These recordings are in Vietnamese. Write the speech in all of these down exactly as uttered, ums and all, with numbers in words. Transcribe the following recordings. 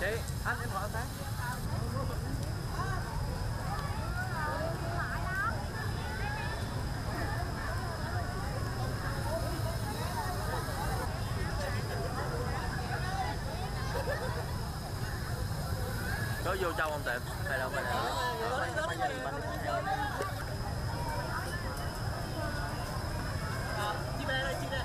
Chị, anh em hỏi phát. Có vô trong không tiệm? Hay đâu phải là bao giờ mình chị đây đây chị đây.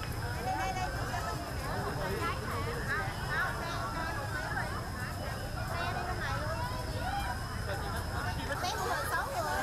Bé của mình xấu rồi.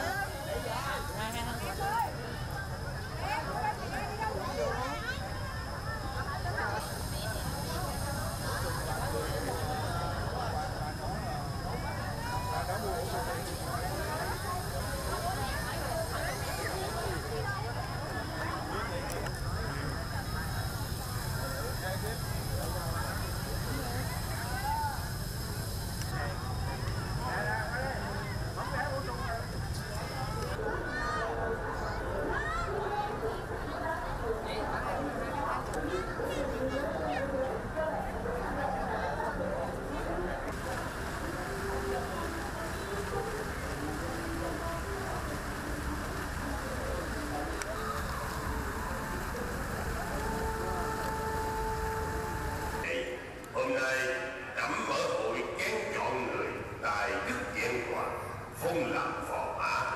Hôm nay trẫm mở hội kén chọn người tài đức vẹn toàn, phong làm phò mã.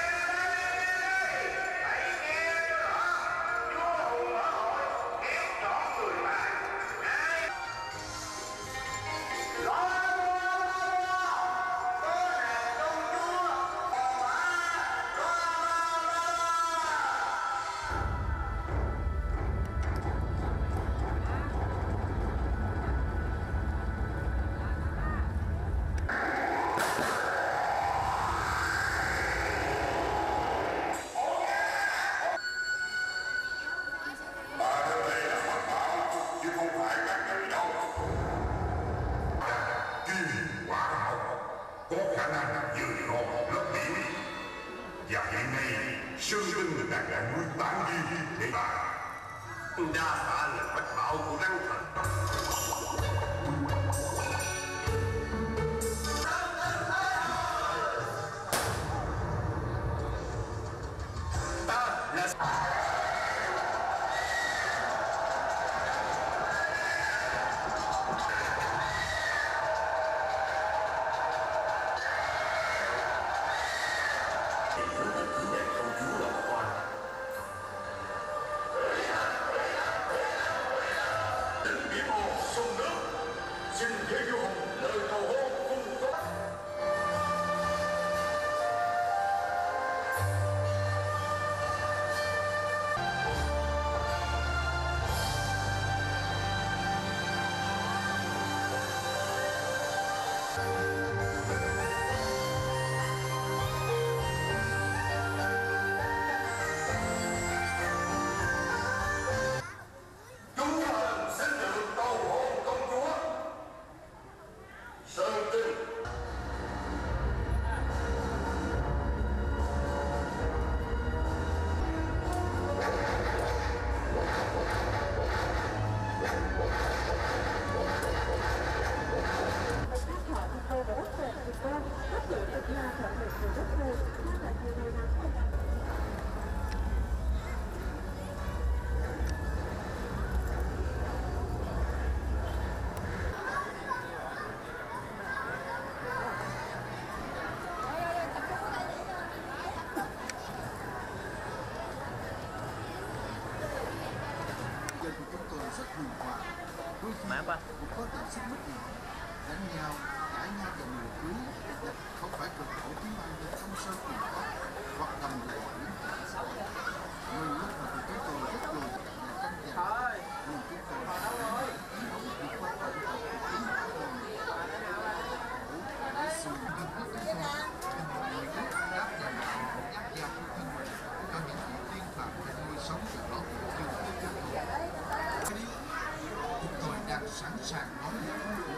Có khả năng dự gọn một lớp biểu, và hiện nay Sơn Tinh đang là nuôi tán ghi để bàn đa tạ lời mách bảo của Đăng Thần. Ta là xin Thế Vua Hùng lời cầu hôn cùng tốt. Chúng thần xin được cầu hôn công chúa Sơn Tinh. Rất huyền hòa, đôi khi cũng có cảm xúc mất nhỏ, đánh nhau, cãi nhau vào mùa cưới, không phải cực khổ tiếng Anh để không sơ cùng có hoặc cầm lại những cảm xúc. Nhiều lúc mà chúng tôi rất buồn trong nhà, nhưng chúng tôi không vượt qua cảnh của chính bản thân mình. Để xin được các con, người rất đáp trả lại một ác gia của thân mình cho những chuyện tiên phạm để nuôi sống và đó của chúng tôi. Chúng tôi đang sẵn sàng đón nhận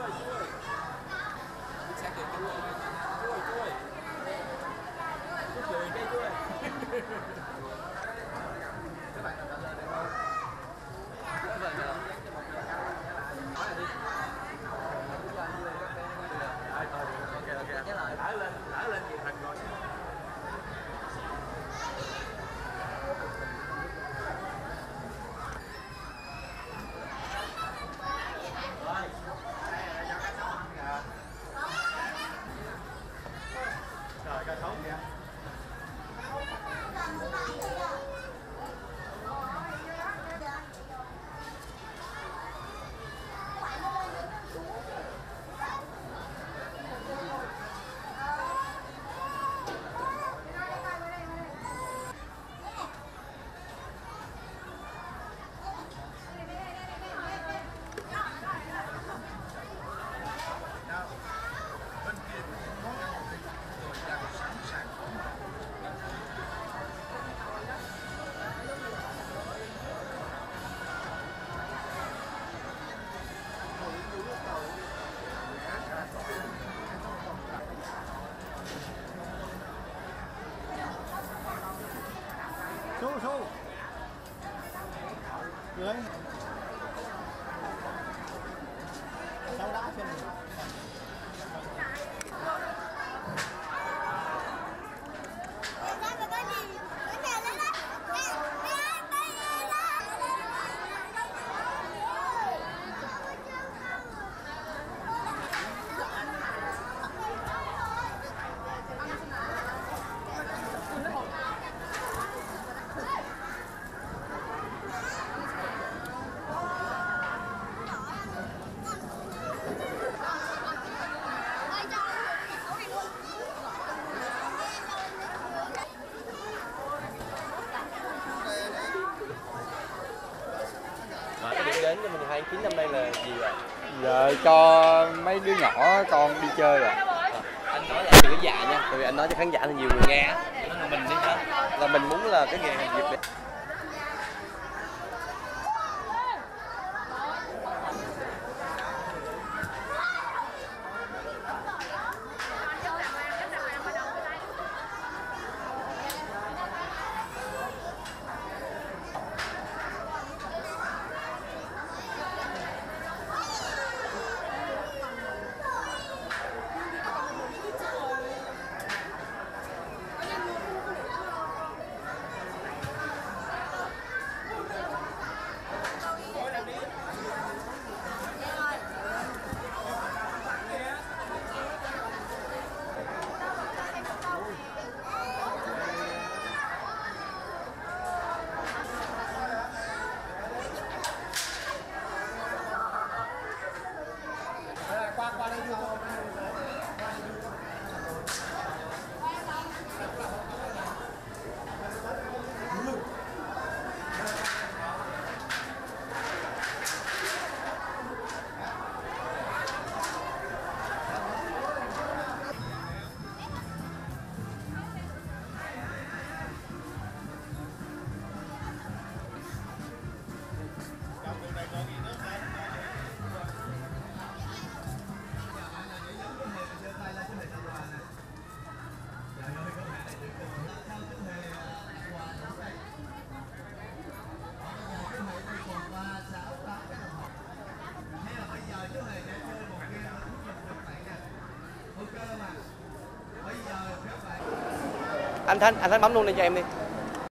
Su su Dưới sau đó xem đến cho mình hai chín năm nay là gì vậy? Giờ cho mấy đứa nhỏ con đi chơi rồi. À, anh nói lại đừng có dạ nha, tại vì anh nói cho khán giả thì nhiều người nghe. Nói là mình đi sao? Là mình muốn là cái nghề hành nghiệp này. Anh Thanh, anh Thanh bấm luôn đây cho em đi.